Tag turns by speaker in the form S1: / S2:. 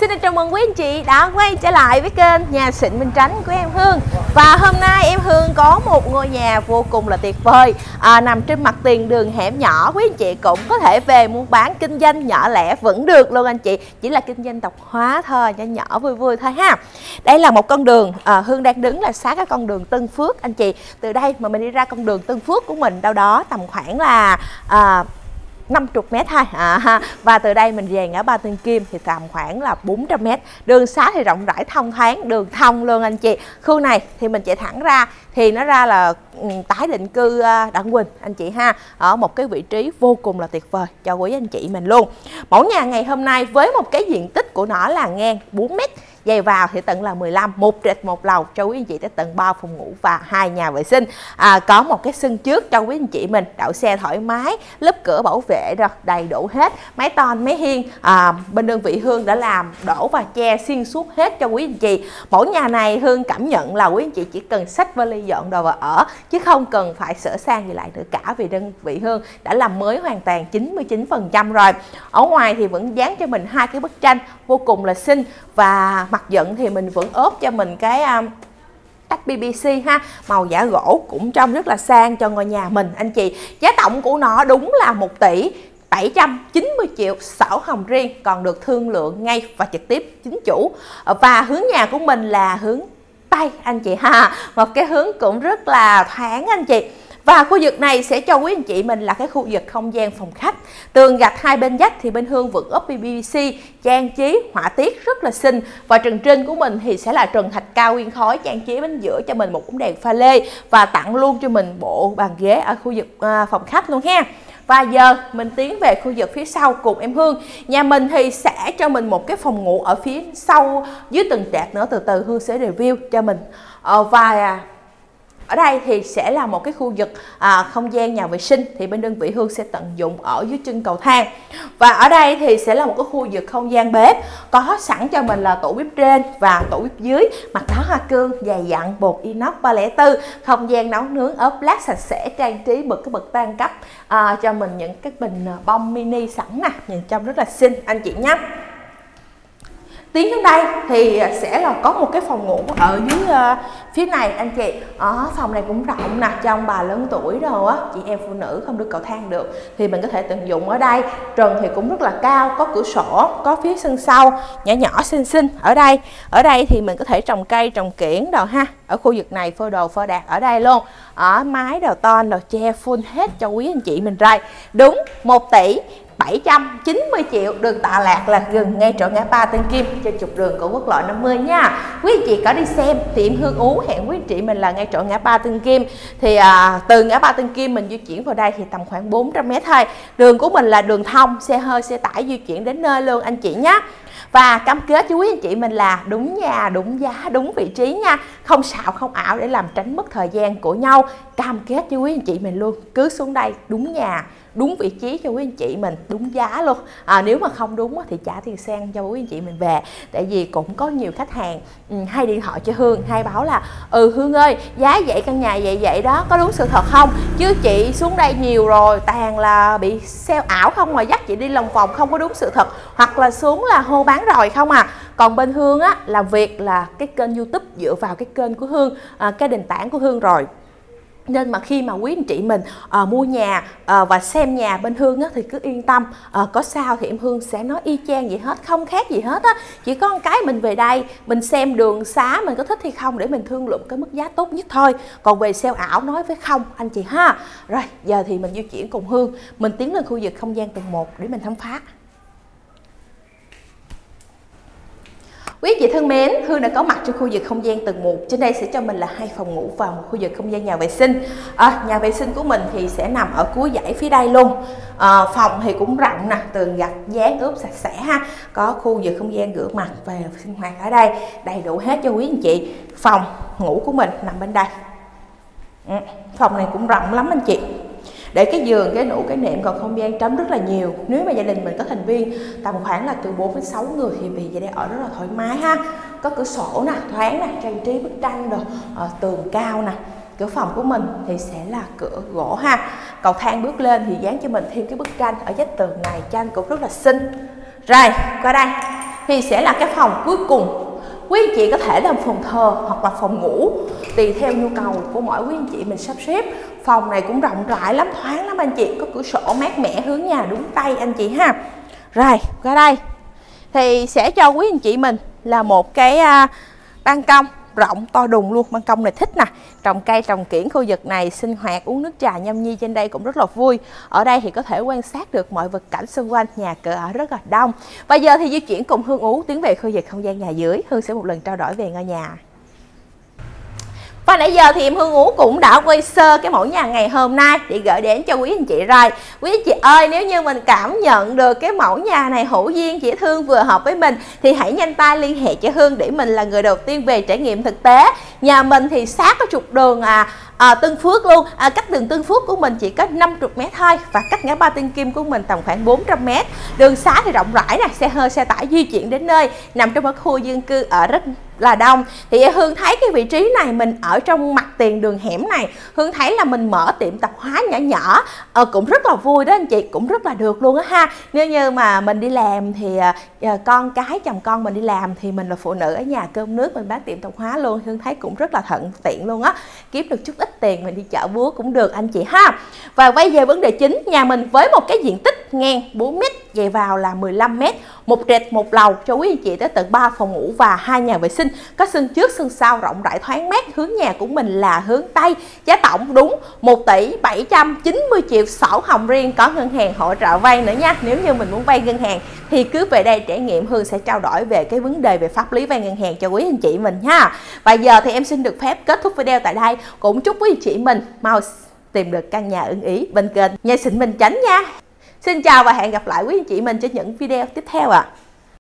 S1: Xin được chào mừng quý anh chị đã quay trở lại với kênh Nhà Xịn Bình Chánh của em Hương. Và hôm nay em Hương có một ngôi nhà vô cùng là tuyệt vời, nằm trên mặt tiền đường hẻm nhỏ. Quý anh chị cũng có thể về mua bán kinh doanh nhỏ lẻ vẫn được luôn anh chị. Chỉ là kinh doanh tạp hóa thôi, nhỏ nhỏ vui vui thôi ha. Đây là một con đường, Hương đang đứng là sát cái con đường Tân Phước anh chị. Từ đây mà mình đi ra con đường Tân Phước của mình đâu đó tầm khoảng là 50 m thôi. Và từ đây mình về ngã ba Tân Kim thì tầm khoảng là 400 m. Đường xá thì rộng rãi thông thoáng, đường thông luôn anh chị. Khu này thì mình chạy thẳng ra thì nó ra là tái định cư Đặng Quỳnh anh chị ha. Ở một cái vị trí vô cùng là tuyệt vời cho quý anh chị mình luôn. Mẫu nhà ngày hôm nay với một cái diện tích của nó là ngang 4 m, dày vào thì tận là 15, một trệt một lầu cho quý anh chị tới tận 3 phòng ngủ và 2 nhà vệ sinh. Có một cái sân trước cho quý anh chị mình đậu xe thoải mái, lớp cửa bảo vệ rồi đầy đủ hết, máy ton máy hiên, bên đơn vị Hương đã làm đổ và che xuyên suốt hết cho quý anh chị. Mẫu nhà này Hương cảm nhận là quý anh chị chỉ cần xách vali dọn đồ vào ở chứ không cần phải sửa sang gì lại nữa cả, vì đơn vị Hương đã làm mới hoàn toàn 99% rồi. Ở ngoài thì vẫn dán cho mình 2 cái bức tranh vô cùng là xinh, và mặt dựng thì mình vẫn ốp cho mình cái tách PVC ha, màu giả gỗ cũng trông rất là sang cho ngôi nhà mình anh chị. Giá tổng của nó đúng là 1 tỷ 790 triệu, sổ hồng riêng, còn được thương lượng ngay và trực tiếp chính chủ. Và hướng nhà của mình là hướng Tây anh chị ha, một cái hướng cũng rất là thoáng anh chị. Và khu vực này sẽ cho quý anh chị mình là cái khu vực không gian phòng khách. Tường gạch hai bên vách thì bên Hương vẫn ốp PVC, trang trí họa tiết rất là xinh. Và trần trên của mình thì sẽ là trần thạch cao nguyên khói, trang trí bên giữa cho mình một bóng đèn pha lê và tặng luôn cho mình bộ bàn ghế ở khu vực phòng khách luôn ha. Và giờ mình tiến về khu vực phía sau cùng em Hương. Nhà mình thì sẽ cho mình một cái phòng ngủ ở phía sau dưới từng trệt nữa, từ từ Hương sẽ review cho mình. Và ở đây thì sẽ là một cái khu vực không gian nhà vệ sinh thì bên đơn vị Hương sẽ tận dụng ở dưới chân cầu thang. Và ở đây thì sẽ là một cái khu vực không gian bếp, có sẵn cho mình là tủ bếp trên và tủ bếp dưới, mặt đá hoa cương, dày dặn, bột inox 304, không gian nấu nướng ốp lát sạch sẽ, trang trí bật cái bậc tam cấp cho mình những cái bình bông mini sẵn nè, nhìn trông rất là xinh anh chị nhé. Tiến đến đây thì sẽ là có một cái phòng ngủ ở dưới phía này anh chị. Phòng này cũng rộng nè, cho ông bà lớn tuổi rồi á, chị em phụ nữ không được cầu thang được thì mình có thể tận dụng ở đây. Trần thì cũng rất là cao, có cửa sổ, có phía sân sau nhỏ nhỏ xinh xinh. Ở đây thì mình có thể trồng cây, trồng kiểng đồ ha. Ở khu vực này phơi đồ phơi đạt ở đây luôn. Ở mái đồ ton đồ che full hết cho quý anh chị mình rồi. Đúng 1 tỷ 790 triệu, đường tọa lạc là gần ngay chỗ ngã ba Tân Kim trên trục đường của quốc lộ 50 nha. Quý anh chị có đi xem thì em Hương Ú hẹn quý anh chị mình là ngay chỗ ngã ba Tân Kim. Thì từ ngã ba Tân Kim mình di chuyển vào đây thì tầm khoảng 400 m thôi. Đường của mình là đường thông, xe hơi xe tải di chuyển đến nơi luôn anh chị nhé. Và cam kết với quý anh chị mình là đúng nhà, đúng giá, đúng vị trí nha. Không xạo, không ảo để làm tránh mất thời gian của nhau. Cam kết với quý anh chị mình luôn, cứ xuống đây đúng nhà, đúng vị trí cho quý anh chị mình, đúng giá luôn. Nếu mà không đúng thì trả tiền sang cho quý anh chị mình về. Tại vì cũng có nhiều khách hàng hay điện thoại cho Hương, hay báo là Hương ơi, giá vậy căn nhà vậy đó, có đúng sự thật không? Chứ chị xuống đây nhiều rồi, toàn là bị sale ảo không, mà dắt chị đi lòng vòng không có đúng sự thật, hoặc là xuống là hô bán rồi không à. Còn bên Hương á, làm việc là cái kênh YouTube dựa vào cái kênh của Hương, cái nền tảng của Hương rồi. Nên mà khi mà quý anh chị mình mua nhà và xem nhà bên Hương á, thì cứ yên tâm, có sao thì em Hương sẽ nói y chang vậy hết, không khác gì hết á. Chỉ có một cái mình về đây mình xem đường xá mình có thích hay không để mình thương lượng cái mức giá tốt nhất thôi. Còn về sale ảo nói với không anh chị ha. Rồi giờ thì mình di chuyển cùng Hương, mình tiến lên khu vực không gian tầng 1 để mình khám phá. Quý chị thân mến, Hương đã có mặt trong khu vực không gian tầng 1. Trên đây sẽ cho mình là 2 phòng ngủ và một khu vực không gian nhà vệ sinh. Nhà vệ sinh của mình thì sẽ nằm ở cuối dãy phía đây luôn. Phòng thì cũng rộng nè, tường gạch dán ướp sạch sẽ ha. Có khu vực không gian rửa mặt và sinh hoạt ở đây, đầy đủ hết cho quý anh chị. Phòng ngủ của mình nằm bên đây. Phòng này cũng rộng lắm anh chị. Để cái giường, cái nệm, cái nệm còn không gian trống rất là nhiều. Nếu mà gia đình mình có thành viên tầm khoảng là từ 4 đến 6 người thì về đây ở rất là thoải mái ha. Có cửa sổ nè, thoáng nè, trang trí bức tranh rồi, tường cao nè. Cửa phòng của mình thì sẽ là cửa gỗ ha. Cầu thang bước lên thì dán cho mình thêm cái bức tranh ở vách tường này, tranh cũng rất là xinh. Rồi, qua đây. thì sẽ là cái phòng cuối cùng. Quý anh chị có thể làm phòng thờ hoặc là phòng ngủ, tùy theo nhu cầu của mỗi quý anh chị mình sắp xếp. Phòng này cũng rộng rãi lắm, thoáng lắm anh chị, có cửa sổ mát mẻ hướng nhà đúng Tây anh chị ha. Rồi, qua đây thì sẽ cho quý anh chị mình là một cái ban công rộng to đùng luôn. Ban công này thích nè, trồng cây trồng kiển, khu vực này sinh hoạt uống nước trà nhâm nhi trên đây cũng rất là vui. Ở đây thì có thể quan sát được mọi vật cảnh xung quanh, nhà cửa ở rất là đông. Bây giờ thì di chuyển cùng Hương Ú tiến về khu vực không gian nhà dưới. Hương sẽ một lần trao đổi về ngôi nhà. Và nãy giờ thì em Hương Ú cũng đã quay sơ cái mẫu nhà ngày hôm nay để gửi đến cho quý anh chị rồi. Quý anh chị ơi, nếu như mình cảm nhận được cái mẫu nhà này hữu duyên, dễ thương, vừa hợp với mình thì hãy nhanh tay liên hệ cho Hương để mình là người đầu tiên về trải nghiệm thực tế. Nhà mình thì sát có trục đường Tân Phước luôn, cách đường Tân Phước của mình chỉ có 50 m thôi, và cách ngã ba Tân Kim của mình tầm khoảng 400 m. Đường xá thì rộng rãi nè, xe hơi xe tải di chuyển đến nơi, nằm trong một khu dân cư ở rất là đông. Thì Hương thấy cái vị trí này mình ở trong mặt tiền đường hẻm này, Hương thấy là mình mở tiệm tạp hóa nhỏ nhỏ cũng rất là vui đó anh chị, cũng rất là được luôn á ha. Nếu như mà mình đi làm thì con cái chồng con mình đi làm thì mình là phụ nữ ở nhà cơm nước, mình bán tiệm tạp hóa luôn. Hương thấy cũng rất là thuận tiện luôn á, kiếm được chút ít tiền mình đi chợ búa cũng được anh chị ha. Và quay về vấn đề chính, nhà mình với một cái diện tích ngang 4 m, về vào là 15 m, một trệt một lầu cho quý anh chị tới tận 3 phòng ngủ và 2 nhà vệ sinh, có sân trước sân sau rộng rãi thoáng mát. Hướng nhà của mình là hướng Tây, giá tổng đúng 1 tỷ 790 triệu, sổ hồng riêng, có ngân hàng hỗ trợ vay nữa nha. Nếu như mình muốn vay ngân hàng thì cứ về đây trải nghiệm, Hương sẽ trao đổi về cái vấn đề về pháp lý vay ngân hàng cho quý anh chị mình ha. Và giờ thì em xin được phép kết thúc video tại đây, cũng chúc quý anh chị mình mau tìm được căn nhà ưng ý bên kênh Nhà Xịn Bình Chánh nha. Xin chào và hẹn gặp lại quý anh chị mình trên những video tiếp theo ạ.